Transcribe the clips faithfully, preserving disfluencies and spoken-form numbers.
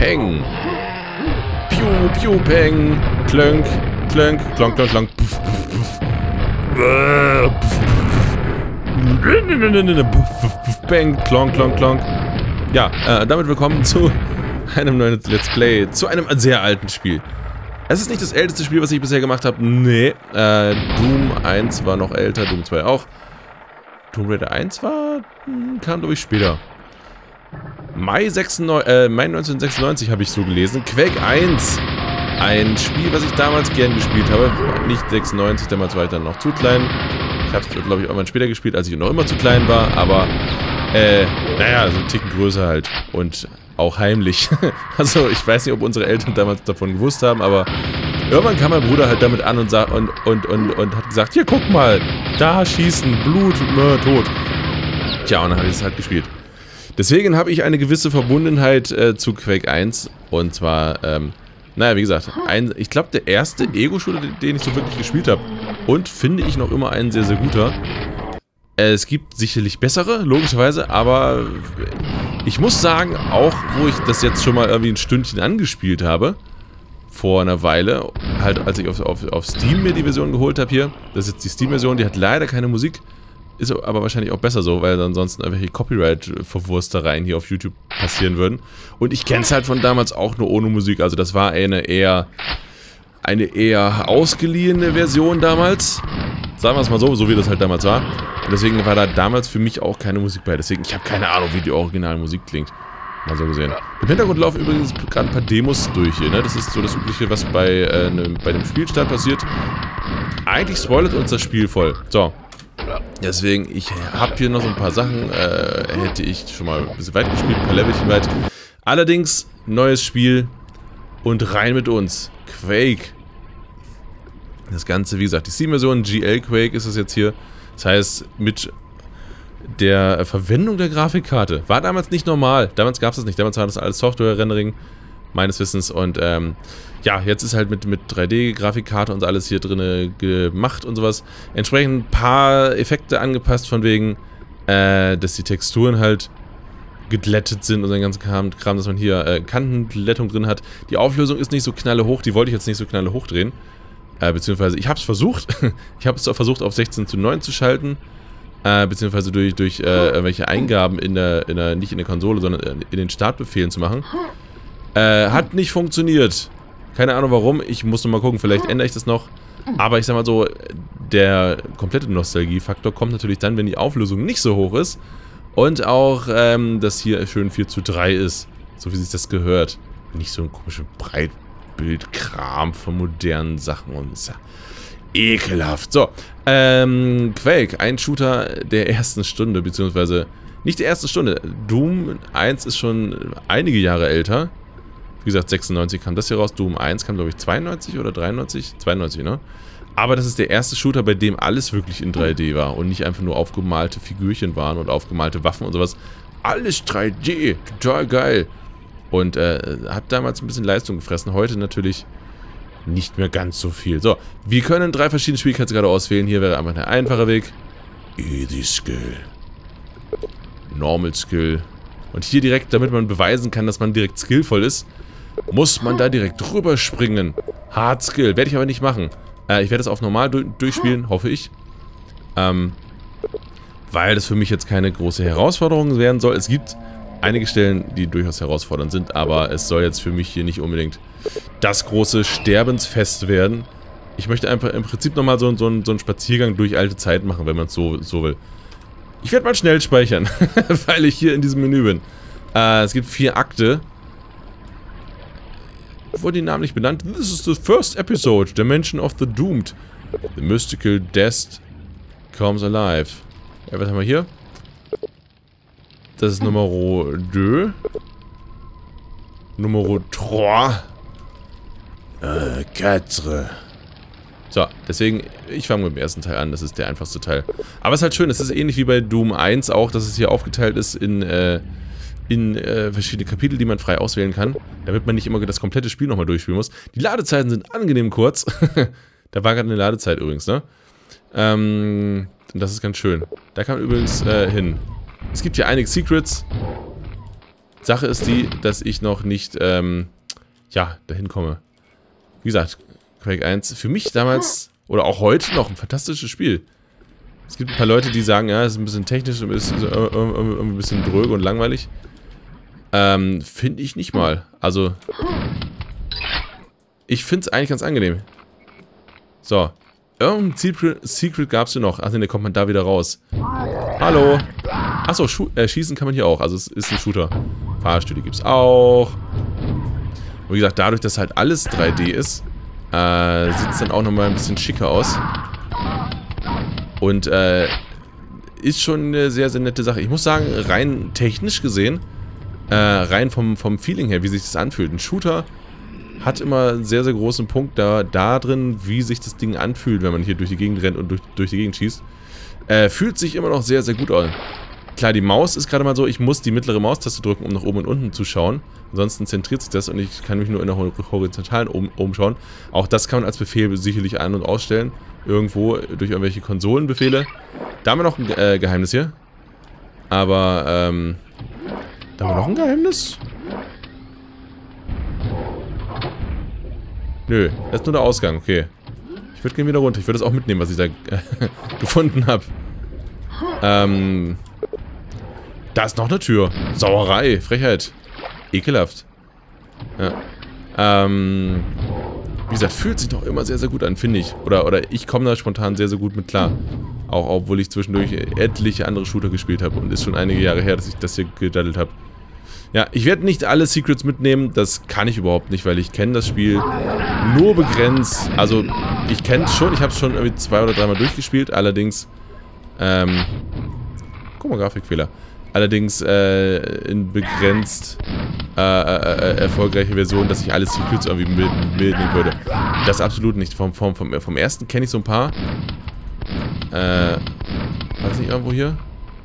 Peng. Piu, piu, peng. Klönk, klönk, klonk, klonk, klonk. Puff, puff, puff. Peng, klonk, klonk, klonk. Ja, äh, damit willkommen zu einem neuen Let's Play. Zu einem sehr alten Spiel. Es ist nicht das älteste Spiel, was ich bisher gemacht habe. Nee, äh, Doom eins war noch älter, Doom zwei auch. Tomb Raider eins war, kam glaube ich später. Mai, sechsundneunzig, äh, Mai neunzehnhundertsechsundneunzig habe ich so gelesen. Quake eins. Ein Spiel, was ich damals gern gespielt habe. Nicht sechsundneunzig, damals war ich dann noch zu klein. Ich habe es, glaube ich, irgendwann später gespielt, als ich noch immer zu klein war. Aber, äh, naja, so einen Ticken größer halt. Und auch heimlich. Also, ich weiß nicht, ob unsere Eltern damals davon gewusst haben, aber irgendwann kam mein Bruder halt damit an und, und, und, und, und hat gesagt, hier, guck mal, da schießen, Blut, Mör, Tod. Tja, und dann habe ich es halt gespielt. Deswegen habe ich eine gewisse Verbundenheit äh, zu Quake eins. Und zwar, ähm, naja, wie gesagt, ein, ich glaube, der erste Ego-Shooter, den ich so wirklich gespielt habe. Und finde ich noch immer ein sehr, sehr guter. Äh, es gibt sicherlich bessere, logischerweise, aber ich muss sagen, auch wo ich das jetzt schon mal irgendwie ein Stündchen angespielt habe, vor einer Weile, halt als ich auf, auf, auf Steam mir die Version geholt habe hier, das ist jetzt die Steam-Version, die hat leider keine Musik, ist aber wahrscheinlich auch besser so, weil ansonsten irgendwelche Copyright-Verwurstereien hier auf YouTube passieren würden. Und ich kenne es halt von damals auch nur ohne Musik, also das war eine eher, eine eher ausgeliehene Version damals, sagen wir es mal so, so wie das halt damals war. Und deswegen war da damals für mich auch keine Musik bei, deswegen, ich habe keine Ahnung, wie die originale Musik klingt. Mal so gesehen. Im Hintergrund laufen übrigens gerade ein paar Demos durch hier, ne? Das ist so das Übliche, was bei, äh, ne, bei dem Spielstart passiert. Eigentlich spoilert uns das Spiel voll. So. Deswegen, ich habe hier noch so ein paar Sachen, äh, hätte ich schon mal ein bisschen weit gespielt, ein paar Levelchen weit. Allerdings, neues Spiel und rein mit uns. Quake. Das Ganze, wie gesagt, die Steam-Version, G L Quake ist es jetzt hier. Das heißt, mit der Verwendung der Grafikkarte. War damals nicht normal. Damals gab es das nicht. Damals war das alles Software-Rendering, meines Wissens. Und ähm, ja, jetzt ist halt mit, mit drei D-Grafikkarte und alles hier drin gemacht und sowas. Entsprechend ein paar Effekte angepasst, von wegen, äh, dass die Texturen halt geglättet sind und den ganzen Kram, Kram dass man hier äh, Kantenglättung drin hat. Die Auflösung ist nicht so knalle hoch. Die wollte ich jetzt nicht so knalle hoch drehen. Äh, beziehungsweise, ich habe es versucht. Ich habe es versucht, auf sechzehn zu neun zu schalten. Äh, beziehungsweise durch, durch äh, irgendwelche Eingaben in der, in der, nicht in der Konsole, sondern in den Startbefehlen zu machen. Äh, hat nicht funktioniert. Keine Ahnung warum, ich muss noch mal gucken, vielleicht ändere ich das noch. Aber ich sag mal so, der komplette Nostalgiefaktor kommt natürlich dann, wenn die Auflösung nicht so hoch ist. Und auch, ähm, dass hier schön vier zu drei ist, so wie sich das gehört. Nicht so ein komischer Breitbildkram von modernen Sachen und ist ja ekelhaft. So, ähm, Quake, ein Shooter der ersten Stunde, beziehungsweise nicht der ersten Stunde. Doom eins ist schon einige Jahre älter. Wie gesagt, sechsundneunzig kam das hier raus. Doom eins kam, glaube ich, zweiundneunzig oder dreiundneunzig? zweiundneunzig, ne? Aber das ist der erste Shooter, bei dem alles wirklich in drei D war und nicht einfach nur aufgemalte Figürchen waren und aufgemalte Waffen und sowas. Alles drei D, total geil. Und äh, hat damals ein bisschen Leistung gefressen. Heute natürlich nicht mehr ganz so viel. So, wir können drei verschiedene Schwierigkeitsgrade auswählen. Hier wäre einfach der einfache Weg. Easy Skill. Normal Skill. Und hier direkt, damit man beweisen kann, dass man direkt skillvoll ist, muss man da direkt drüber springen. Hard Skill. Werde ich aber nicht machen. Äh, ich werde das auf normal du durchspielen, hoffe ich. Ähm, weil das für mich jetzt keine große Herausforderung werden soll. Es gibt einige Stellen, die durchaus herausfordernd sind, aber es soll jetzt für mich hier nicht unbedingt das große Sterbensfest werden. Ich möchte einfach im Prinzip nochmal so, so, so einen Spaziergang durch alte Zeiten machen, wenn man es so, so will. Ich werde mal schnell speichern, weil ich hier in diesem Menü bin. Äh, es gibt vier Akte. Wurde die Namen nicht benannt? This is the first episode, Dimension of the Doomed. The mystical death comes alive. Ja, was haben wir hier? Das ist Nummer zwei. Nummer drei. Äh, quatre. So, deswegen, ich fange mit dem ersten Teil an, das ist der einfachste Teil. Aber es ist halt schön, es ist ähnlich wie bei Doom eins auch, dass es hier aufgeteilt ist in, äh, in äh, verschiedene Kapitel, die man frei auswählen kann, damit man nicht immer das komplette Spiel nochmal durchspielen muss. Die Ladezeiten sind angenehm kurz. Da war gerade eine Ladezeit übrigens, ne? Ähm, und das ist ganz schön. Da kann man übrigens äh, hin. Es gibt hier einige Secrets. Sache ist die, dass ich noch nicht, ähm, ja, dahin komme. Wie gesagt, Quake eins, für mich damals, oder auch heute noch, ein fantastisches Spiel. Es gibt ein paar Leute, die sagen, ja, es ist ein bisschen technisch, und ist irgendwie ein bisschen dröge und langweilig. Ähm, finde ich nicht mal. Also, ich finde es eigentlich ganz angenehm. So. Irgendein Secret, Secret gab es hier noch. Achso, ne, kommt man da wieder raus. Hallo. Achso, äh, schießen kann man hier auch. Also es ist ein Shooter. Fahrstühle gibt es auch. Und wie gesagt, dadurch, dass halt alles drei D ist, äh, sieht es dann auch nochmal ein bisschen schicker aus. Und äh, ist schon eine sehr, sehr nette Sache. Ich muss sagen, rein technisch gesehen, äh, rein vom, vom Feeling her, wie sich das anfühlt. Ein Shooter hat immer einen sehr, sehr großen Punkt da, da drin, wie sich das Ding anfühlt, wenn man hier durch die Gegend rennt und durch, durch die Gegend schießt. Äh, fühlt sich immer noch sehr, sehr gut an. Klar, die Maus ist gerade mal so, ich muss die mittlere Maustaste drücken, um nach oben und unten zu schauen. Ansonsten zentriert sich das und ich kann mich nur in der horizontalen um, umschauen. Auch das kann man als Befehl sicherlich ein- und ausstellen. Irgendwo durch irgendwelche Konsolenbefehle. Da haben wir noch ein äh, Geheimnis hier. Aber, ähm... da haben wir noch ein Geheimnis? Nö, das ist nur der Ausgang, okay. Ich würde gerne wieder runter. Ich würde das auch mitnehmen, was ich da äh, gefunden habe. Ähm... Da ist noch eine Tür. Sauerei, Frechheit. Ekelhaft. Ja. Ähm... Wie gesagt, fühlt sich doch immer sehr, sehr gut an, finde ich. Oder, oder ich komme da spontan sehr, sehr gut mit klar. Auch obwohl ich zwischendurch etliche andere Shooter gespielt habe. Und ist schon einige Jahre her, dass ich das hier gedaddelt habe. Ja, ich werde nicht alle Secrets mitnehmen. Das kann ich überhaupt nicht, weil ich kenne das Spiel nur begrenzt. Also, ich kenne es schon. Ich habe es schon irgendwie zwei oder dreimal durchgespielt. Allerdings, ähm... guck mal, Grafikfehler. Allerdings äh, in begrenzt äh, äh, erfolgreiche Version, dass ich alle Secrets irgendwie mitnehmen würde. Das absolut nicht. Vom, vom, vom, vom ersten kenne ich so ein paar. Äh, war das nicht irgendwo hier?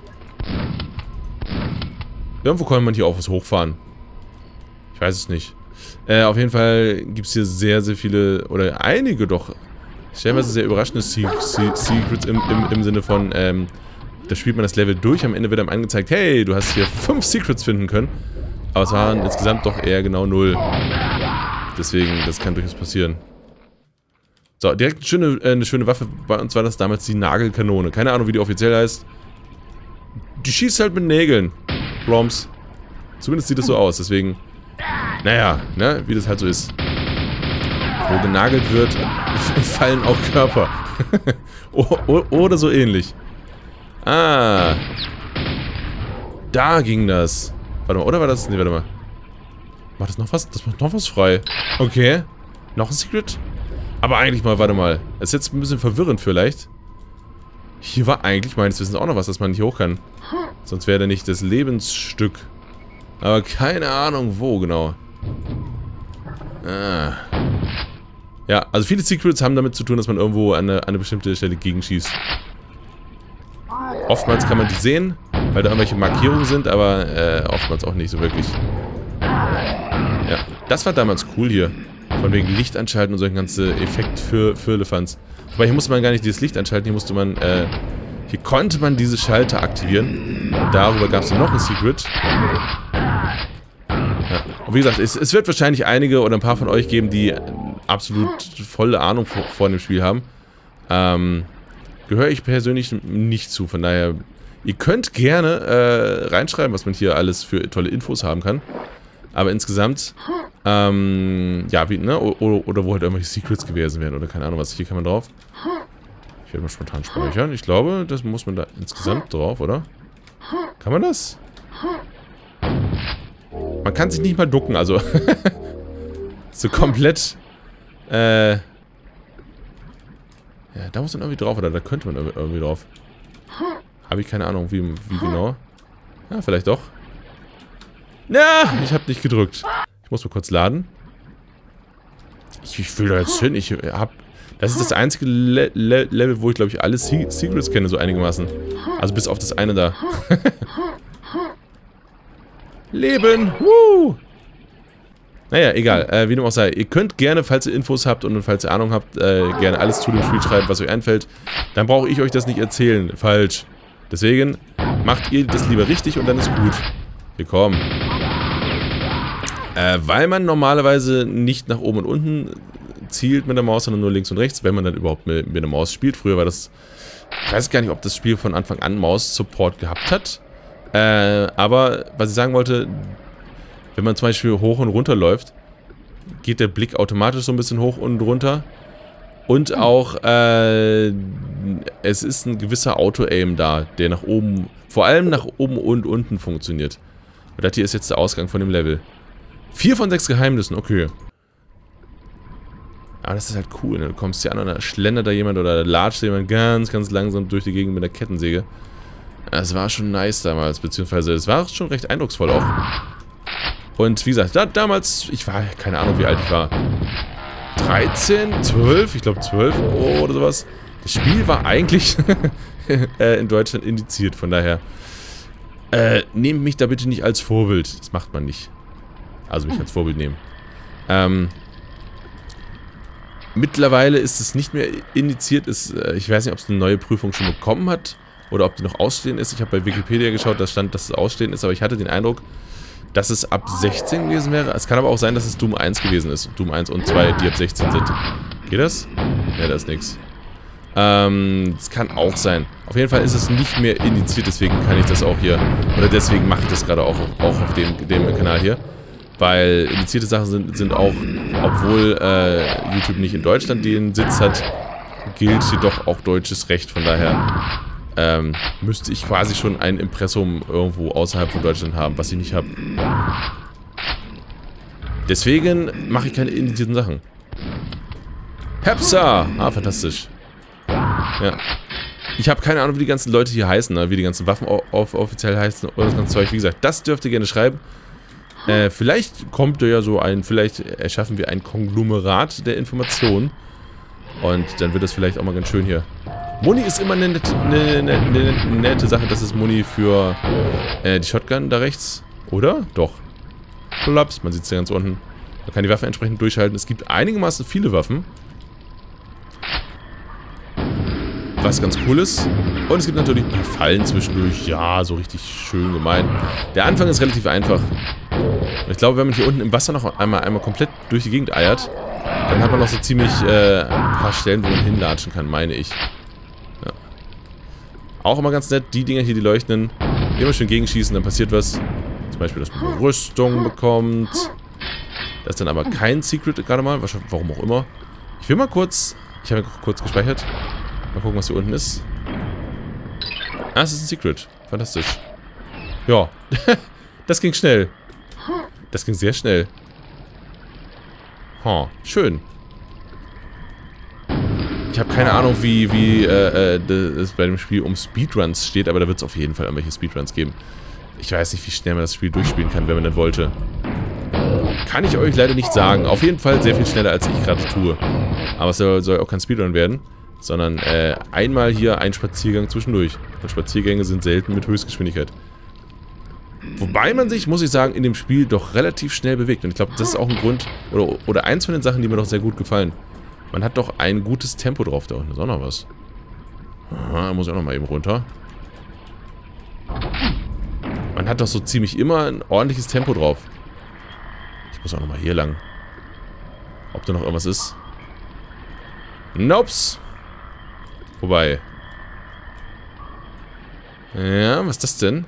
Irgendwo kann man hier auch was hochfahren. Ich weiß es nicht. Äh, auf jeden Fall gibt es hier sehr, sehr viele, oder einige doch, stellenweise sehr überraschende Se Se Secrets im, im, im Sinne von, ähm, da spielt man das Level durch, am Ende wird einem angezeigt, hey, du hast hier fünf Secrets finden können. Aber es waren insgesamt doch eher genau null. Deswegen, das kann durchaus passieren. So, direkt eine schöne, äh, eine schöne Waffe. Bei uns war das damals die Nagelkanone. Keine Ahnung, wie die offiziell heißt. Die schießt halt mit Nägeln. Bloms. Zumindest sieht es so aus, deswegen... Naja, ne, wie das halt so ist. Wo genagelt wird, fallen auch Körper. Oder so ähnlich. Ah. Da ging das. Warte mal, oder war das... Ne, warte mal. Macht das noch was? Das macht noch was frei. Okay. Noch ein Secret? Aber eigentlich mal, warte mal. Das ist jetzt ein bisschen verwirrend vielleicht. Hier war eigentlich meines Wissens auch noch was, dass man nicht hoch kann. Sonst wäre da nicht das Lebensstück. Aber keine Ahnung, wo genau. Ah. Ja, also viele Secrets haben damit zu tun, dass man irgendwo an eine, an eine bestimmte Stelle gegenschießt. Oftmals kann man die sehen, weil da irgendwelche Markierungen sind, aber äh, oftmals auch nicht so wirklich. Ja, das war damals cool hier. Von wegen Licht anschalten und so ein ganzer Effekt für, für Elefants. Aber hier musste man gar nicht dieses Licht anschalten, hier musste man, äh, hier konnte man diese Schalter aktivieren. Und darüber gab es dann noch ein Secret. Ja. Und wie gesagt, es, es wird wahrscheinlich einige oder ein paar von euch geben, die absolut volle Ahnung vor, vor dem Spiel haben. Ähm... Gehöre ich persönlich nicht zu, von daher, ihr könnt gerne äh, reinschreiben, was man hier alles für tolle Infos haben kann. Aber insgesamt, ähm, ja, wie, ne, oder, oder wo halt irgendwelche Secrets gewesen wären, oder keine Ahnung was, hier kann man drauf. Ich werde mal spontan speichern, ich glaube, das muss man da insgesamt drauf, oder? Kann man das? Man kann sich nicht mal ducken, also, so komplett, äh, ja, da muss man irgendwie drauf, oder da könnte man irgendwie drauf. Habe ich keine Ahnung, wie, wie genau. Ja, vielleicht doch. Ja, ich habe nicht gedrückt. Ich muss mal kurz laden. Ich, ich will da jetzt hin. Ich hab... Das ist das einzige Le Le Level, wo ich, glaube ich, alle Se Secrets kenne, so einigermaßen. Also bis auf das eine da. Leben! Woo! Naja, egal, äh, wie dem auch sei. Ihr könnt gerne, falls ihr Infos habt und falls ihr Ahnung habt, äh, gerne alles zu dem Spiel schreiben, was euch einfällt. Dann brauche ich euch das nicht erzählen. Falsch. Deswegen macht ihr das lieber richtig und dann ist gut. Willkommen. Äh, weil man normalerweise nicht nach oben und unten zielt mit der Maus, sondern nur links und rechts, wenn man dann überhaupt mit, mit der Maus spielt. Früher war das... Ich weiß gar nicht, ob das Spiel von Anfang an Maus-Support gehabt hat. Äh, aber was ich sagen wollte, wenn man zum Beispiel hoch und runter läuft, geht der Blick automatisch so ein bisschen hoch und runter. Und auch, äh, es ist ein gewisser Auto-Aim da, der nach oben, vor allem nach oben und unten funktioniert. Und das hier ist jetzt der Ausgang von dem Level. Vier von sechs Geheimnissen, okay. Aber das ist halt cool, ne? Du kommst hier an und da schlendert da jemand oder da latscht jemand ganz, ganz langsam durch die Gegend mit der Kettensäge. Das war schon nice damals, beziehungsweise es war schon recht eindrucksvoll auch. Und wie gesagt, da, damals, ich war, keine Ahnung wie alt ich war. dreizehn, zwölf, ich glaube zwölf oder sowas. Das Spiel war eigentlich äh, in Deutschland indiziert, von daher. Äh, nehmt mich da bitte nicht als Vorbild. Das macht man nicht. Also mich als Vorbild nehmen. Ähm, mittlerweile ist es nicht mehr indiziert. Ist, äh, ich weiß nicht, ob es eine neue Prüfung schon bekommen hat oder ob die noch ausstehend ist. Ich habe bei Wikipedia geschaut, da stand, dass es ausstehend ist, aber ich hatte den Eindruck, dass es ab sechzehn gewesen wäre. Es kann aber auch sein, dass es Doom eins gewesen ist. Doom eins und zwei, die ab sechzehn sind. Geht das? Ne, da ist nichts. Ähm, das kann auch sein. Auf jeden Fall ist es nicht mehr indiziert, deswegen kann ich das auch hier, oder deswegen mache ich das gerade auch, auch auf dem, dem Kanal hier. Weil indizierte Sachen sind, sind auch, obwohl äh, YouTube nicht in Deutschland den Sitz hat, gilt jedoch auch deutsches Recht. Von daher ähm, müsste ich quasi schon ein Impressum irgendwo außerhalb von Deutschland haben, was ich nicht habe. Deswegen mache ich keine indizierten Sachen. Hepsa! Ah, fantastisch. Ja. Ich habe keine Ahnung, wie die ganzen Leute hier heißen, ne? Wie die ganzen Waffen off offiziell heißen oder das ganze Zeug. Wie gesagt, das dürft ihr gerne schreiben. Äh, vielleicht kommt ja so ein, vielleicht erschaffen wir ein Konglomerat der Informationen. Und dann wird das vielleicht auch mal ganz schön hier. Muni ist immer eine nette, eine, eine, eine nette Sache. Das ist Muni für äh, die Shotgun da rechts. Oder? Doch. Kollaps, man sieht es ja ganz unten. Man kann die Waffe entsprechend durchhalten. Es gibt einigermaßen viele Waffen. Was ganz cool ist. Und es gibt natürlich ein paar Fallen zwischendurch. Ja, so richtig schön gemein. Der Anfang ist relativ einfach. Und ich glaube, wenn man hier unten im Wasser noch einmal, einmal komplett durch die Gegend eiert, dann hat man noch so ziemlich äh, ein paar Stellen, wo man hinlatschen kann, meine ich. Ja. Auch immer ganz nett, die Dinger hier, die leuchten, immer schön gegenschießen, dann passiert was. Zum Beispiel, dass man Rüstung bekommt. Das ist dann aber kein Secret gerade mal, warum auch immer. Ich will mal kurz, ich habe kurz gespeichert. Mal gucken, was hier unten ist. Ah, es ist ein Secret. Fantastisch. Ja, das ging schnell. Das ging sehr schnell. Ha, schön. Ich habe keine Ahnung, wie, wie äh, äh, es bei dem Spiel um Speedruns steht, aber da wird es auf jeden Fall irgendwelche Speedruns geben. Ich weiß nicht, wie schnell man das Spiel durchspielen kann, wenn man das wollte. Kann ich euch leider nicht sagen. Auf jeden Fall sehr viel schneller, als ich gerade tue. Aber es soll, soll auch kein Speedrun werden, sondern äh, einmal hier ein Spaziergang zwischendurch. Und Spaziergänge sind selten mit Höchstgeschwindigkeit. Wobei man sich, muss ich sagen, in dem Spiel doch relativ schnell bewegt. Und ich glaube, das ist auch ein Grund, oder, oder eins von den Sachen, die mir doch sehr gut gefallen. Man hat doch ein gutes Tempo drauf. Da unten ist auch noch was. Aha, da muss ich auch noch mal eben runter. Man hat doch so ziemlich immer ein ordentliches Tempo drauf. Ich muss auch noch mal hier lang. Ob da noch irgendwas ist. Nopes. Wobei. Ja, was ist das denn?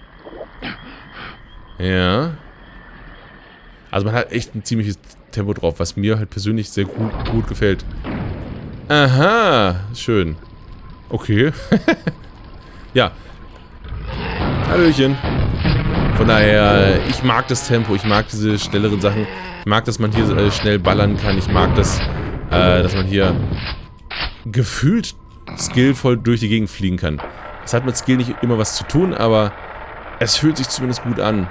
Ja. Also man hat echt ein ziemliches Tempo drauf, was mir halt persönlich sehr gut, gut gefällt. Aha, schön. Okay. Ja. Hallöchen. Von daher, ich mag das Tempo, ich mag diese schnelleren Sachen. Ich mag, dass man hier äh, schnell ballern kann. Ich mag das, äh, dass man hier gefühlt skillvoll durch die Gegend fliegen kann. Das hat mit Skill nicht immer was zu tun, aber es fühlt sich zumindest gut an.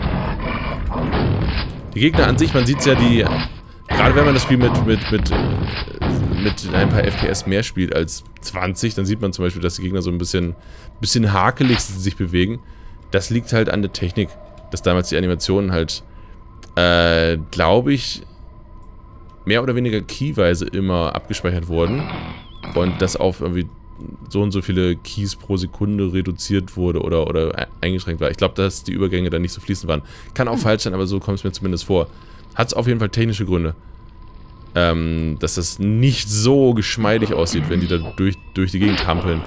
Die Gegner an sich, man sieht es ja, die... Gerade wenn man das Spiel mit, mit, mit, mit ein paar F P S mehr spielt als zwanzig, dann sieht man zum Beispiel, dass die Gegner so ein bisschen, bisschen hakelig sich bewegen. Das liegt halt an der Technik, dass damals die Animationen halt, äh, glaube ich, mehr oder weniger keyweise immer abgespeichert wurden. Und das auf irgendwie so und so viele Keys pro Sekunde reduziert wurde oder, oder eingeschränkt war. Ich glaube, dass die Übergänge dann nicht so fließend waren. Kann auch falsch sein, aber so kommt es mir zumindest vor. Hat es auf jeden Fall technische Gründe. Ähm, dass das nicht so geschmeidig aussieht, wenn die da durch, durch die Gegend hampeln.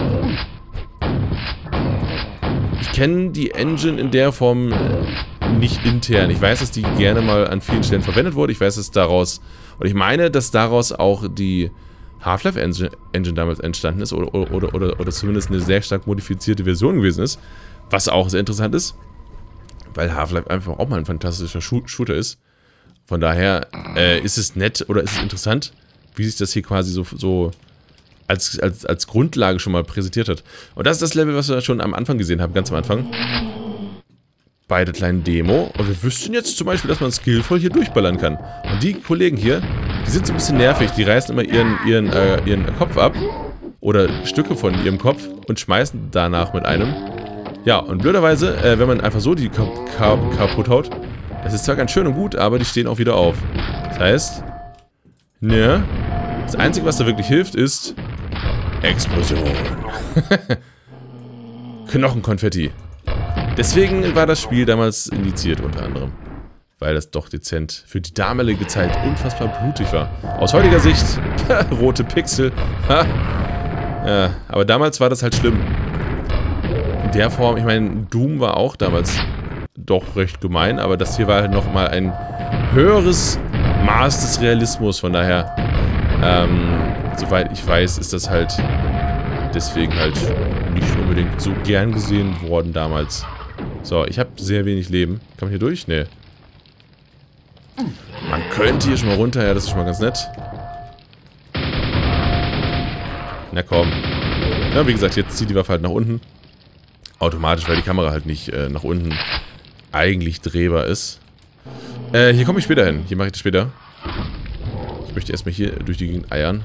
Ich kenne die Engine in der Form nicht intern. Ich weiß, dass die gerne mal an vielen Stellen verwendet wurde. Ich weiß, dass daraus, und ich meine, dass daraus auch die Half-Life Engine, Engine damals entstanden ist oder, oder, oder, oder zumindest eine sehr stark modifizierte Version gewesen ist. Was auch sehr interessant ist, weil Half-Life einfach auch mal ein fantastischer Shooter ist. Von daher äh, ist es nett oder ist es interessant, wie sich das hier quasi so, so als, als, als Grundlage schon mal präsentiert hat. Und das ist das Level, was wir schon am Anfang gesehen haben, ganz am Anfang. Bei der kleinen Demo. Und wir wüssten jetzt zum Beispiel, dass man skillvoll hier durchballern kann. Und die Kollegen hier, die sind so ein bisschen nervig. Die reißen immer ihren, ihren, äh, ihren Kopf ab. Oder Stücke von ihrem Kopf und schmeißen danach mit einem. Ja, und blöderweise, äh, wenn man einfach so die kap kap kaputt haut, das ist zwar ganz schön und gut, aber die stehen auch wieder auf. Das heißt, ne, das Einzige, was da wirklich hilft, ist Explosion. Knochenkonfetti. Deswegen war das Spiel damals indiziert, unter anderem. Weil das doch dezent für die damalige Zeit unfassbar blutig war. Aus heutiger Sicht, rote Pixel. Ja, aber damals war das halt schlimm. In der Form, ich meine, Doom war auch damals doch recht gemein, aber das hier war halt nochmal ein höheres Maß des Realismus, von daher, ähm, soweit ich weiß, ist das halt deswegen halt nicht unbedingt so gern gesehen worden damals. So, ich habe sehr wenig Leben. Kann man hier durch? Nee. Man könnte hier schon mal runter, ja, das ist schon mal ganz nett. Na komm. Ja, wie gesagt, jetzt zieht die Waffe halt nach unten. Automatisch, weil die Kamera halt nicht äh, nach unten eigentlich drehbar ist. Äh, hier komme ich später hin. Hier mache ich das später. Ich möchte erstmal hier durch die Gegend eiern.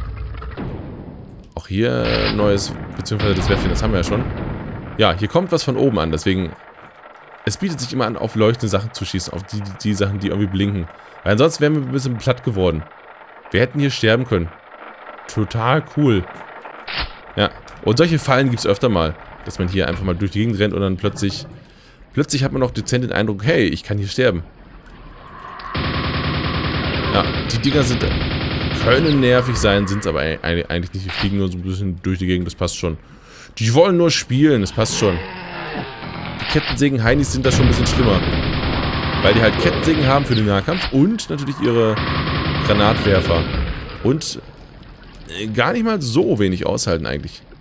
Auch hier neues, beziehungsweise das Werfen, das haben wir ja schon. Ja, hier kommt was von oben an, deswegen... Es bietet sich immer an, auf leuchtende Sachen zu schießen, auf die, die, die Sachen, die irgendwie blinken. Weil ansonsten wären wir ein bisschen platt geworden. Wir hätten hier sterben können. Total cool. Ja, und solche Fallen gibt es öfter mal. Dass man hier einfach mal durch die Gegend rennt und dann plötzlich... Plötzlich hat man auch dezent den Eindruck, hey, ich kann hier sterben. Ja, die Dinger sind... können nervig sein, sind es aber eigentlich nicht. Die fliegen nur so ein bisschen durch die Gegend, das passt schon. Die wollen nur spielen, das passt schon. Die Kettensägen-Heinis sind da schon ein bisschen schlimmer. Weil die halt Kettensägen haben für den Nahkampf und natürlich ihre Granatwerfer. Und gar nicht mal so wenig aushalten eigentlich.